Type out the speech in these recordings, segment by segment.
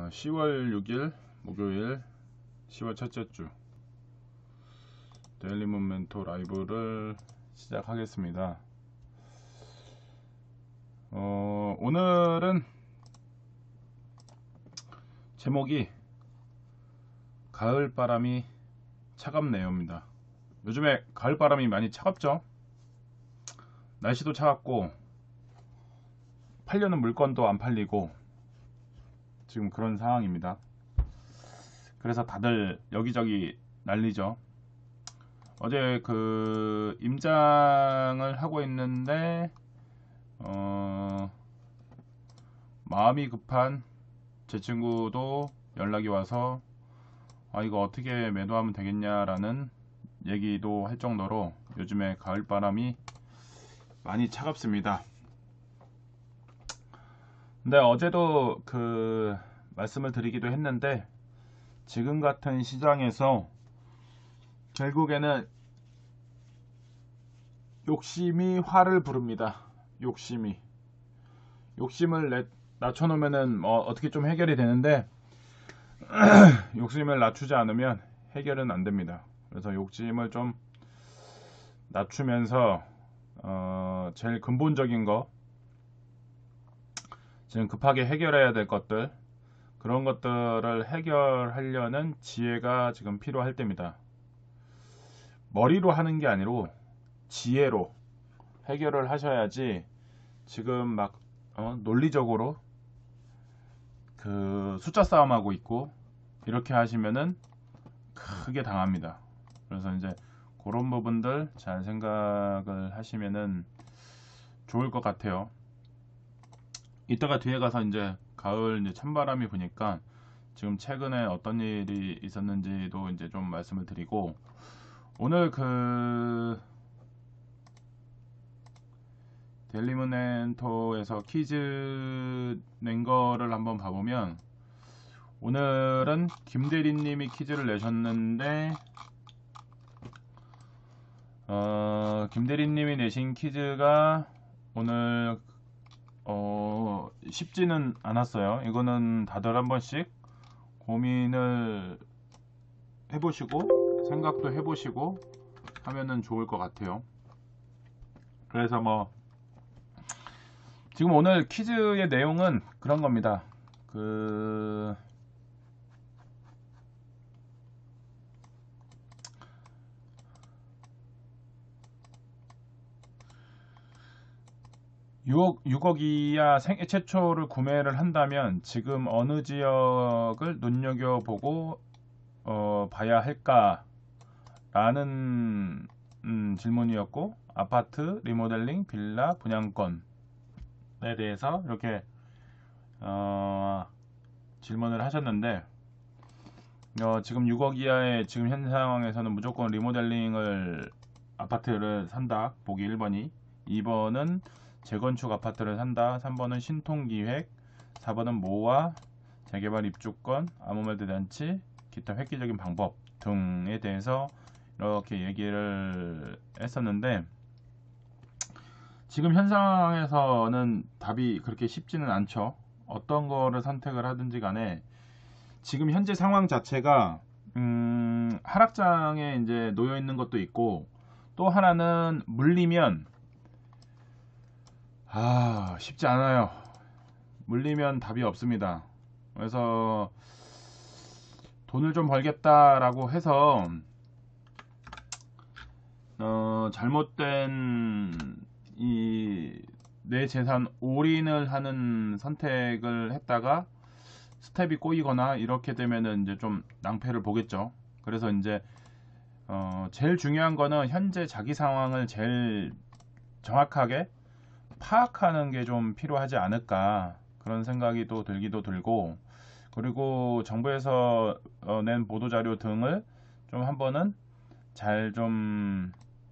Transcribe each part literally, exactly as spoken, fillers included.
어, 시월 육일 목요일 시월 첫째 주 데일리 모멘토 라이브를 시작하겠습니다. 어, 오늘은 제목이 가을바람이 차갑네요입니다. 요즘에 가을바람이 많이 차갑죠? 날씨도 차갑고 팔려는 물건도 안 팔리고 지금 그런 상황입니다. 그래서 다들 여기저기 난리죠. 어제 그 임장을 하고 있는데 어, 마음이 급한 제 친구도 연락이 와서 아 이거 어떻게 매도하면 되겠냐라는 얘기도 할 정도로 요즘에 가을바람이 많이 차갑습니다. 근데 어제도 그 말씀을 드리기도 했는데 지금 같은 시장에서 결국에는 욕심이 화를 부릅니다. 욕심이 욕심을 내, 낮춰놓으면은 뭐 어떻게 좀 해결이 되는데 욕심을 낮추지 않으면 해결은 안 됩니다. 그래서 욕심을 좀 낮추면서 어, 제일 근본적인 거 지금 급하게 해결해야 될 것들 그런 것들을 해결하려는 지혜가 지금 필요할 때입니다. 머리로 하는 게 아니고 지혜로 해결을 하셔야지 지금 막 어, 논리적으로 그 숫자 싸움하고 있고 이렇게 하시면은 크게 당합니다. 그래서 이제 그런 부분들 잘 생각을 하시면은 좋을 것 같아요. 이따가 뒤에 가서 이제 가을 이제 찬바람이 부니까 지금 최근에 어떤 일이 있었는지도 이제 좀 말씀을 드리고 오늘 그 데일리모멘토에서 퀴즈 낸 거를 한번 봐보면 오늘은 김대리님이 퀴즈를 내셨는데 어, 김대리님이 내신 퀴즈가 오늘 어, 쉽지는 않았어요. 이거는 다들 한 번씩 고민을 해보시고 생각도 해보시고 하면은 좋을 것 같아요. 그래서 뭐 지금 오늘 퀴즈의 내용은 그런 겁니다. 그 육억, 육억 이하 생애 최초를 구매를 한다면 지금 어느 지역을 눈여겨보고 어, 봐야 할까라는 음, 질문이었고 아파트, 리모델링, 빌라, 분양권에 대해서 이렇게 어, 질문을 하셨는데 어, 지금 육억 이하의 지금 현 상황에서는 무조건 리모델링을 아파트를 산다. 보기 일 번이 이 번은 재건축 아파트를 산다. 삼 번은 신통기획, 사 번은 모아, 재개발 입주권, 아무말도 잔치, 기타 획기적인 방법 등에 대해서 이렇게 얘기를 했었는데 지금 현 상황에서는 답이 그렇게 쉽지는 않죠. 어떤 거를 선택을 하든지 간에 지금 현재 상황 자체가 음, 하락장에 이제 놓여 있는 것도 있고 또 하나는 물리면 아 쉽지 않아요. 물리면 답이 없습니다. 그래서 돈을 좀 벌겠다라고 해서 어, 잘못된 이 내 재산 올인을 하는 선택을 했다가 스텝이 꼬이거나 이렇게 되면은 이제 좀 낭패를 보겠죠. 그래서 이제 어 제일 중요한 거는 현재 자기 상황을 제일 정확하게 파악하는 게 좀 필요하지 않을까 그런 생각이 또 들기도 들고 그리고 정부에서 어, 낸 보도자료 등을 좀 한번은 잘 좀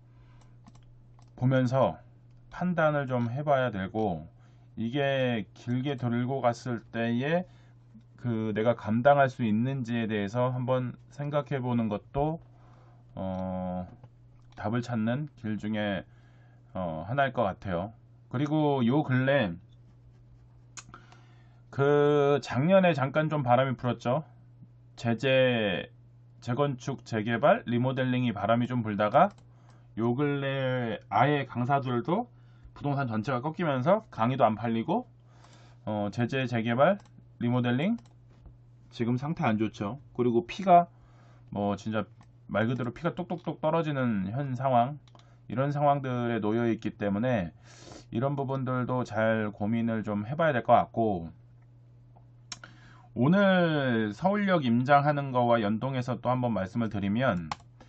보면서 판단을 좀 해봐야 되고 이게 길게 들고 갔을 때에 그 내가 감당할 수 있는지에 대해서 한번 생각해 보는 것도 어, 답을 찾는 길 중에 어, 하나일 것 같아요. 그리고 요 근래 그 작년에 잠깐 좀 바람이 불었죠. 제재, 재건축, 재개발, 리모델링이 바람이 좀 불다가 요 근래 아예 강사들도 부동산 전체가 꺾이면서 강의도 안 팔리고 어, 제재, 재개발, 리모델링 지금 상태 안 좋죠. 그리고 피가 뭐 진짜 말 그대로 피가 똑똑똑 떨어지는 현 상황, 이런 상황들에 놓여 있기 때문에 이런 부분들도 잘 고민을 좀 해봐야 될 것 같고, 오늘 서울역 임장하는 거와 연동해서 또 한번 말씀을 드리면,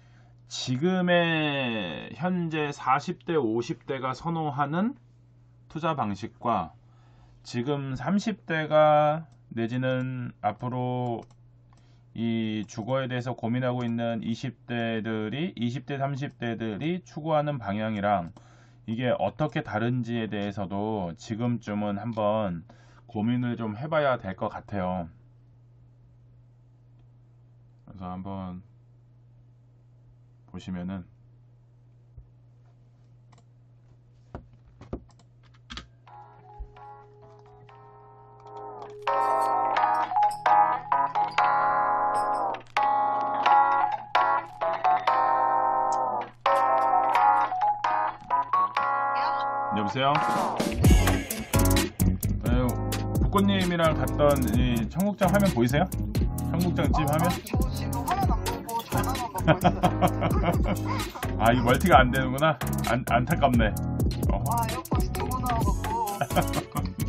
지금의 현재 사십 대 오십 대가 선호하는 투자 방식과 지금 삼십 대가 내지는 앞으로 이 주거에 대해서 고민하고 있는 이십 대들이 이십 대 삼십 대들이 추구하는 방향이랑 이게 어떻게 다른지에 대해서도 지금쯤은 한번 고민을 좀 해봐야 될 것 같아요. 그래서 한번 보시면은 여보세요? 아유, 북꽃님이랑 갔던 이 청국장 화면 보이세요? 청국장 집 화면? 아, 저 지금 화면 안 보고 전화만 받고 있어요. 아, 이 멀티가 안 되는구나. 안, 안타깝네. 어. 아, 에어팟 두고 나와갖고.